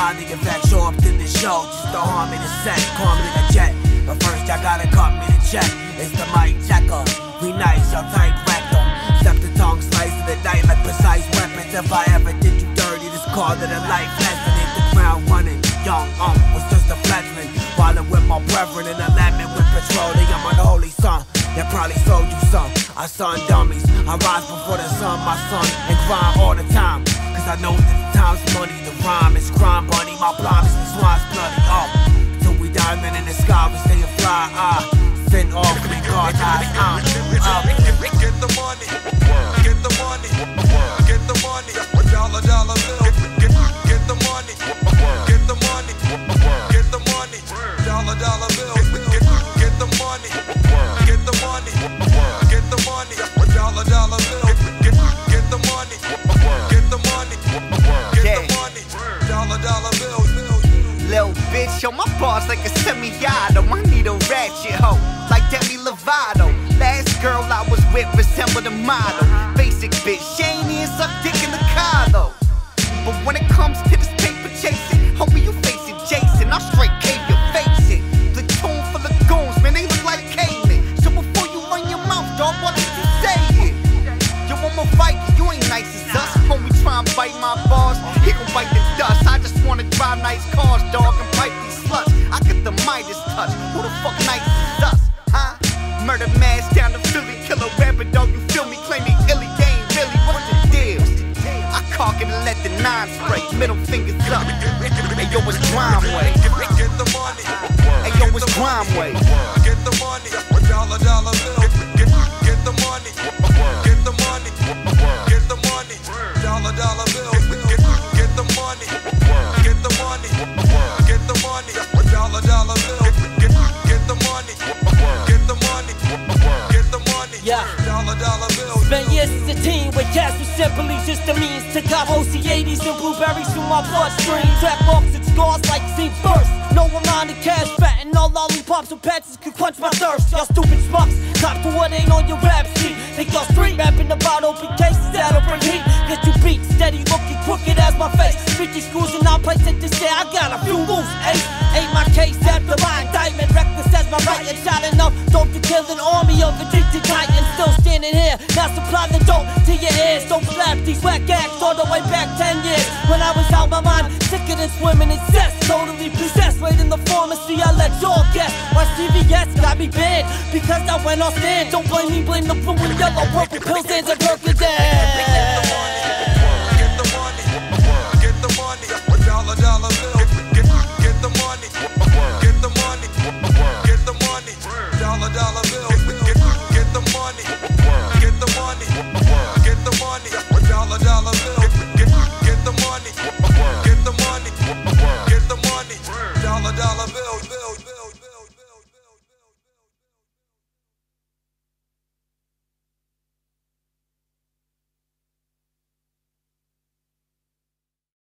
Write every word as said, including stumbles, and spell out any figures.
Mind the effect, show up to the show, just to harm me the set, call me the jet. But first y'all gotta cut me the check. It's the mic checker, we nice, y'all tight rectum. Step the tongue, slice of the night like precise weapons. If I ever did you dirty, this call it a life lesson. Hit the ground running, young um was just a fledgling. Wildin' with my brethren in a lemon with petroleum. I'm an holy son, that probably sold you some. I son dummies, I rise before the sun, my son, and grind all the time. Cause I know that the time's money, the rhyme is crime, bunny. My blind is the swine's bloody, oh. Till we diamond in the sky, we stay fly, ah. Send off, we guard eyes, uh, uh. Get the money, get the money, get the money, dollar dollar bill. Get, get the money, get the money, get the money, dollar dollar bill. Get, get the money, get the money, get the money, dollar dollar bill. Get, get the money, get the money, get the money, dollar dollar bill. Little bitch, yo, my bars like a semi-auto. I need a ratchet hoe, like Demi Lovato. Last girl I was with resembled a model. Basic bitch, she ain't even suck dick in the car though. But when it comes to this paper chasing, homie, you facing Jason. I'll straight cave your face it. Platoon full of goons, man, they look like cavemen. So before you run your mouth, dog, why don't you say it? Yo, I'm a Viking, you ain't nice as us. Homie, try and bite my bars, he gon' bite the dust. I just wanna drive nice cars, dog, and bite these sluts. I get the Midas touch, who the fuck nice is us, huh? Murder mass down the Philly, killer rapper, dog, you feel me? Claim me illy, they ain't really, what's the deal? I cock it and let the nine spray, middle fingers up. Hey yo, it's Grime Way. Get the money, hey yo, it's Grime Way. Get the money, dollar dollar bill. Get, get the money, get the money, get the money, dollar dollar bill. Get, get the money, get the money, get the money, dollar dollar bill. Get, get the money, get the money, get the money, yeah. Dollar dollar bill. Spent years as a teen with cash was simply just a means to cop O C eighties and blueberries through my bloodstream. Trap marks and scars like scene first. No amount of cash, fat and all lollipops and patches could quench my thirst. Y'all stupid schmucks, cop to what ain't on your rap sheet. Think y'all street rapping about open cases that'll bring heat. Get you beat, steady looking crooked as my face. fifty screws and I'll place it this year. I got a few loose, eh? Ain't my case after my indictment. Reckless as my right and shot enough. Don't you kill an army of addicted titans. Still standing here, now supply the dope to your ears. Don't slap these whack acts all the way back ten years. When I was out my mind, sicker than swimming in zest. Totally possessed, right in the pharmacy, I let y'all guess. Why C V S got me banned? Because I went off stand. Don't blame me, blame the blue and yellow, purple pills and Percocet.